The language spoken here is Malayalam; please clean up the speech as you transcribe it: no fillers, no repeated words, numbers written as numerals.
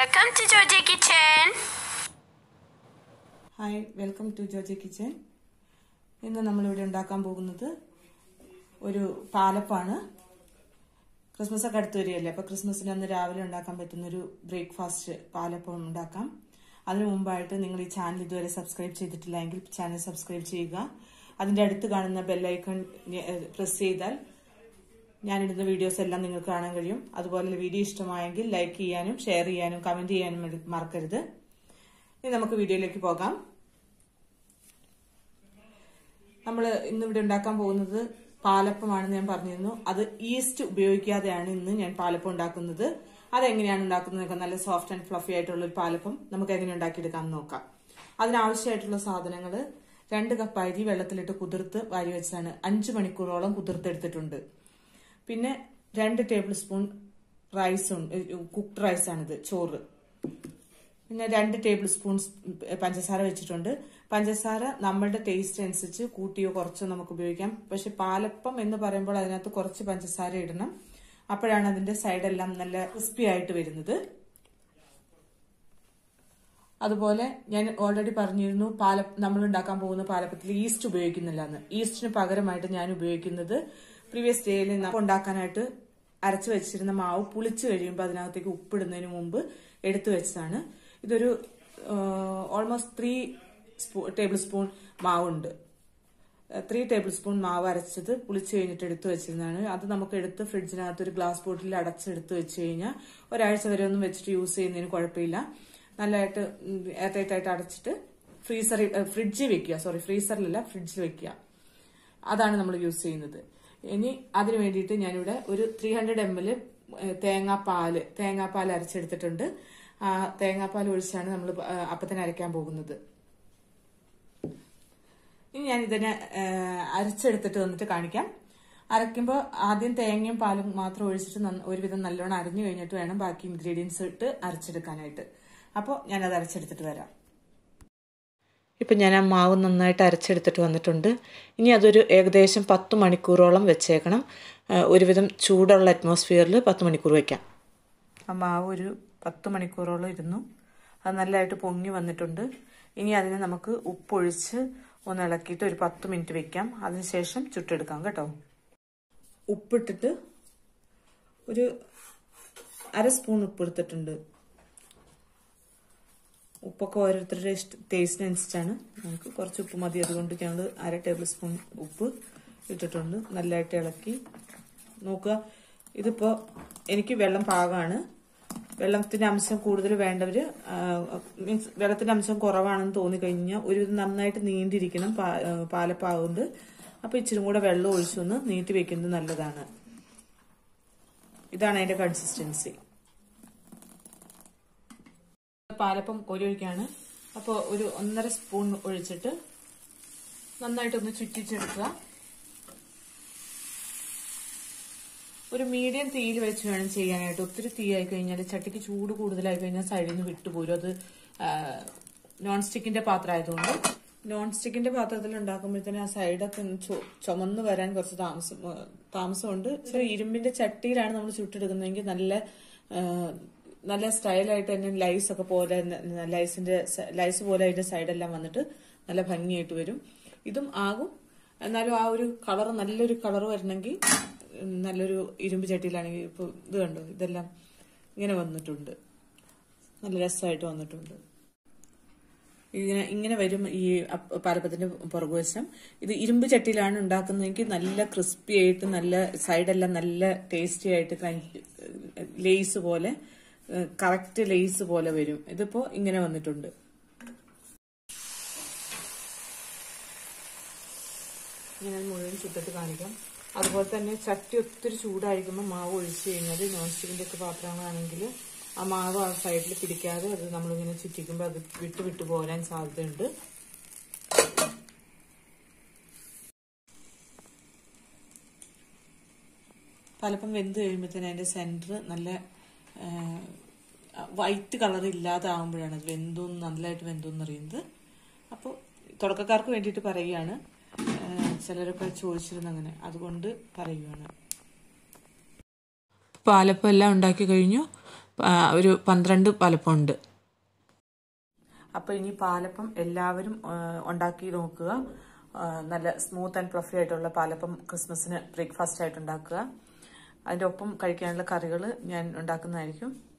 Welcome to Georgie Kitchen. Hi, welcome to Georgie Kitchen. ഇന്ന് നമ്മൾ ഇവിടെ ഉണ്ടാക്കാൻ പോകുന്നത് ഒരു പാലപ്പാണ്. ക്രിസ്മസ് ഒക്കെ അടുത്ത് വരികയല്ലേ, അപ്പോൾ ക്രിസ്മസിന് അന്ന് രാവിലെ ഉണ്ടാക്കാൻ പറ്റുന്ന ഒരു ബ്രേക്ക്ഫാസ്റ്റ് പാലപ്പം ഉണ്ടാക്കാം. അതിനു മുമ്പായിട്ട് നിങ്ങൾ ഈ ചാനൽ ഇതുവരെ സബ്സ്ക്രൈബ് ചെയ്തിട്ടില്ലെങ്കിൽ ചാനൽ സബ്സ്ക്രൈബ് ചെയ്യുക. അതിന്റെ അടുത്ത് കാണുന്ന ബെൽ ഐക്കൺ പ്രസ് ചെയ്താൽ ഞാനിടുന്ന വീഡിയോസ് എല്ലാം നിങ്ങൾക്ക് കാണാൻ കഴിയും. അതുപോലെ വീഡിയോ ഇഷ്ടമായെങ്കിൽ ലൈക്ക് ചെയ്യാനും ഷെയർ ചെയ്യാനും കമന്റ് ചെയ്യാനും മറക്കരുത്. ഇനി നമുക്ക് വീഡിയോയിലേക്ക് പോകാം. നമ്മൾ ഇന്നിവിടെ ഉണ്ടാക്കാൻ പോകുന്നത് പാലപ്പമാണെന്ന് ഞാൻ പറഞ്ഞിരുന്നു. അത് ഈസ്റ്റ് ഉപയോഗിക്കാതെയാണ് ഇന്ന് ഞാൻ പാലപ്പം ഉണ്ടാക്കുന്നത്. അതെങ്ങനെയാണ് ഉണ്ടാക്കുന്നത്? നല്ല സോഫ്റ്റ് ആൻഡ് ഫ്ലഫി ആയിട്ടുള്ള ഒരു പാലപ്പം നമുക്ക് എങ്ങനെ ഉണ്ടാക്കിയെടുക്കാമെന്ന് നോക്കാം. അതിനാവശ്യമായിട്ടുള്ള സാധനങ്ങൾ: 2 കപ്പ് അരി വെള്ളത്തിലിട്ട് കുതിർത്ത് വാരി വെച്ചാണ് 5 മണിക്കൂറോളം കുതിർത്തെടുത്തിട്ടുണ്ട്. പിന്നെ 2 ടേബിൾ സ്പൂൺ കുക്ക്ഡ് റൈസാണിത്, ചോറ്. പിന്നെ 2 ടേബിൾ സ്പൂൺ പഞ്ചസാര വെച്ചിട്ടുണ്ട്. പഞ്ചസാര നമ്മളുടെ ടേസ്റ്റ് അനുസരിച്ച് കൂട്ടിയോ കുറച്ചോ നമുക്ക് ഉപയോഗിക്കാം. പക്ഷെ പാലപ്പം എന്ന് പറയുമ്പോൾ അതിനകത്ത് കുറച്ച് പഞ്ചസാര ഇടണം. അപ്പോഴാണ് അതിന്റെ സൈഡെല്ലാം നല്ല ക്രിസ്പി ആയിട്ട് വരുന്നത്. അതുപോലെ ഞാൻ ഓൾറെഡി പറഞ്ഞിരുന്നു, നമ്മൾ ഉണ്ടാക്കാൻ പോകുന്ന പാലപ്പത്തിൽ ഈസ്റ്റ് ഉപയോഗിക്കുന്നില്ല എന്ന്. ഈസ്റ്റിന് പകരമായിട്ട് ഞാൻ ഉപയോഗിക്കുന്നത് പ്രീവിയസ് ഡേയിൽ ഉണ്ടാക്കാനായിട്ട് അരച്ചു വെച്ചിരുന്ന മാവ് പുളിച്ചു കഴിയുമ്പോൾ അതിനകത്തേക്ക് ഉപ്പിടുന്നതിന് മുമ്പ് എടുത്തു വെച്ചതാണ്. ഇതൊരു ഓൾമോസ്റ്റ് 3 ടേബിൾ സ്പൂൺ മാവുണ്ട്. 3 ടേബിൾ സ്പൂൺ മാവ് അരച്ചത് പുളിച്ചു കഴിഞ്ഞിട്ട് എടുത്തു വെച്ചിരുന്നതാണ്. അത് നമുക്ക് എടുത്ത് ഫ്രിഡ്ജിനകത്ത് ഒരു ഗ്ലാസ് ബോട്ടിൽ അടച്ചെടുത്ത് വെച്ച് കഴിഞ്ഞാൽ ഒരാഴ്ച വരെ ഒന്നും വെച്ചിട്ട് യൂസ് ചെയ്യുന്നതിന് കുഴപ്പമില്ല. നല്ലതായിട്ട് എയർടൈറ്റായിട്ട് അടച്ചിട്ട് ഫ്രിഡ്ജിൽ വെക്കുക. അതാണ് നമ്മൾ യൂസ് ചെയ്യുന്നത്. ഇനി അതിനു വേണ്ടിയിട്ട് ഞാനിവിടെ ഒരു 300 ml തേങ്ങാപ്പാൽ അരച്ചെടുത്തിട്ടുണ്ട്. തേങ്ങാപ്പാൽ ഒഴിച്ചാണ് നമ്മൾ അപ്പത്തിന് അരയ്ക്കാൻ പോകുന്നത്. ഇനി ഞാൻ ഇതിനെ അരച്ചെടുത്തിട്ട് വന്നിട്ട് കാണിക്കാം. അരയ്ക്കുമ്പോൾ ആദ്യം തേങ്ങയും പാലും മാത്രം ഒഴിച്ചിട്ട് ഒരുവിധം നല്ലോണം അരഞ്ഞു കഴിഞ്ഞിട്ട് വേണം ബാക്കി ഇൻഗ്രീഡിയൻസ് ഇട്ട് അരച്ചെടുക്കാനായിട്ട്. അപ്പോൾ ഞാനത് അരച്ചെടുത്തിട്ട് വരാം. ഇപ്പം ഞാൻ ആ മാവ് നന്നായിട്ട് അരച്ചെടുത്തിട്ട് വന്നിട്ടുണ്ട്. ഇനി അതൊരു ഏകദേശം 10 മണിക്കൂറോളം വെച്ചേക്കണം. ഒരുവിധം ചൂടുള്ള അറ്റ്മോസ്ഫിയറിൽ 10 മണിക്കൂർ വയ്ക്കാം. ആ മാവ് ഒരു 10 മണിക്കൂറോളം ഇരുന്നു. അത് നല്ലതായിട്ട് പൊങ്ങി വന്നിട്ടുണ്ട്. ഇനി അതിനെ നമുക്ക് ഉപ്പൊഴിച്ച് ഒന്ന് ഇളക്കിയിട്ട് ഒരു 10 മിനിറ്റ് വെക്കാം. അതിനുശേഷം ചുട്ടെടുക്കാം കേട്ടോ. ഉപ്പിട്ടിട്ട് ഒരു 1/2 സ്പൂൺ ഉപ്പ് എടുത്തിട്ടുണ്ട്. ഉപ്പൊക്കെ ഓരോരുത്തരുടെ ടേസ്റ്റിനനുസരിച്ചാണ്. നമുക്ക് കുറച്ച് ഉപ്പ് മതി, അതുകൊണ്ട് ഞങ്ങൾ 1/2 ടേബിൾ സ്പൂൺ ഉപ്പ് ഇട്ടിട്ടുണ്ട്. നല്ലതായിട്ട് ഇളക്കി നോക്കുക. ഇതിപ്പോൾ എനിക്ക് വെള്ളം പാകമാണ്. വെള്ളത്തിന്റെ അംശം കൂടുതൽ വേണ്ടവർ, മീൻസ് വെള്ളത്തിന്റെ അംശം കുറവാണെന്ന് തോന്നിക്കഴിഞ്ഞാൽ ഒരു നന്നായിട്ട് നീണ്ടിരിക്കണം പാലപ്പാവുകൊണ്ട്. അപ്പോൾ ഇച്ചിരി കൂടെ വെള്ളം ഒഴിച്ചൊന്ന് നീട്ടി വെക്കുന്നത് നല്ലതാണ്. ഇതാണ് അതിന്റെ കൺസിസ്റ്റൻസി. പാലപ്പം ഒഴിക്കാണ്. അപ്പോൾ ഒരു 1.5 സ്പൂൺ ഒഴിച്ചിട്ട് നന്നായിട്ടൊന്ന് ചുറ്റിച്ചെടുക്കുക. ഒരു മീഡിയം തീയിൽ വെച്ച് വേണം ചെയ്യാനായിട്ട്. ഒത്തിരി തീ ആയി കഴിഞ്ഞാൽ, ചട്ടിക്ക് ചൂട് കൂടുതലായി കഴിഞ്ഞാൽ സൈഡിൽ നിന്ന് വിട്ടുപോരും. അത് നോൺ സ്റ്റിക്കിന്റെ പാത്രം ആയതുകൊണ്ട്, നോൺ സ്റ്റിക്കിന്റെ പാത്രത്തിൽ ഉണ്ടാക്കുമ്പോഴത്തേന് ആ സൈഡൊക്കെ ചുമന്ന് വരാൻ കുറച്ച് താമസമുണ്ട്. ഇരുമ്പിന്റെ ചട്ടിയിലാണ് നമ്മൾ ചുട്ടെടുക്കുന്നതെങ്കിൽ നല്ല സ്റ്റൈലായിട്ട് തന്നെ ലൈസ് ഒക്കെ പോലെ, ലൈസ് പോലെ അതിന്റെ സൈഡെല്ലാം വന്നിട്ട് നല്ല ഭംഗിയായിട്ട് വരും. ഇതും ആകും. എന്നാലും ആ ഒരു കളർ, നല്ലൊരു കളർ വരണമെങ്കിൽ നല്ലൊരു ഇരുമ്പ് ചട്ടിയിലാണെങ്കിൽ, ഇപ്പോൾ ഇത് കണ്ടോ, ഇതെല്ലാം ഇങ്ങനെ വന്നിട്ടുണ്ട്, നല്ല രസമായിട്ട് വന്നിട്ടുണ്ട്. ഇങ്ങനെ വരും ഈ പാലപ്പത്തിന്റെ പുറകുവശം. ഇത് ഇരുമ്പ് ചട്ടിയിലാണ് ഉണ്ടാക്കുന്നതെങ്കിൽ നല്ല ക്രിസ്പി ആയിട്ട്, നല്ല സൈഡെല്ലാം നല്ല ടേസ്റ്റി ആയിട്ട്, ലേസ് പോലെ, കറക്റ്റ് ലേസ് പോലെ വരും. ഇതിപ്പോ ഇങ്ങനെ വന്നിട്ടുണ്ട്. ഞാൻ മുഴുവൻ ചുട്ടിട്ട് കാണിക്കാം. അതുപോലെ തന്നെ ചട്ടി ഒത്തിരി ചൂടായിരിക്കുമ്പോൾ മാവ് ഒഴിച്ചു കഴിഞ്ഞാൽ, നോൺ സ്റ്റിക്കിന്റെ ഒക്കെ പാത്രങ്ങളാണെങ്കിൽ ആ മാവ് ആ സൈഡിൽ പിടിക്കാതെ അത് നമ്മളിങ്ങനെ ചുറ്റിക്കുമ്പോൾ അത് വിട്ടു പോരാൻ സാധ്യതയുണ്ട്. പാലപ്പം വെന്ത് കഴിയുമ്പോഴത്തേന് അതിന്റെ സെന്റർ നല്ല വൈറ്റ് കളർ ഇല്ലാതാവുമ്പോഴാണ് അത് നല്ലതായിട്ട് വെന്തോന്ന് അറിയുന്നത്. അപ്പോൾ തുടക്കക്കാർക്ക് വേണ്ടിയിട്ട് പറയുകയാണ്. ചിലരൊക്കെ ചോദിച്ചിരുന്നു അങ്ങനെ, അതുകൊണ്ട് പറയുകയാണ്. പാലപ്പം എല്ലാം ഉണ്ടാക്കി കഴിഞ്ഞു. ഒരു 12 പാലപ്പം ഉണ്ട്. അപ്പോൾ ഇനി പാലപ്പം എല്ലാവരും ഉണ്ടാക്കി നോക്കുക. നല്ല സ്മൂത്ത് ആൻഡ് ഫ്ലഫി ആയിട്ടുള്ള പാലപ്പം ക്രിസ്മസിന് ബ്രേക്ക്ഫാസ്റ്റ് ആയിട്ട് ഉണ്ടാക്കുക. അതിൻ്റെ ഒപ്പം കഴിക്കാനുള്ള കറികൾ ഞാൻ ഉണ്ടാക്കുന്നതായിരിക്കും.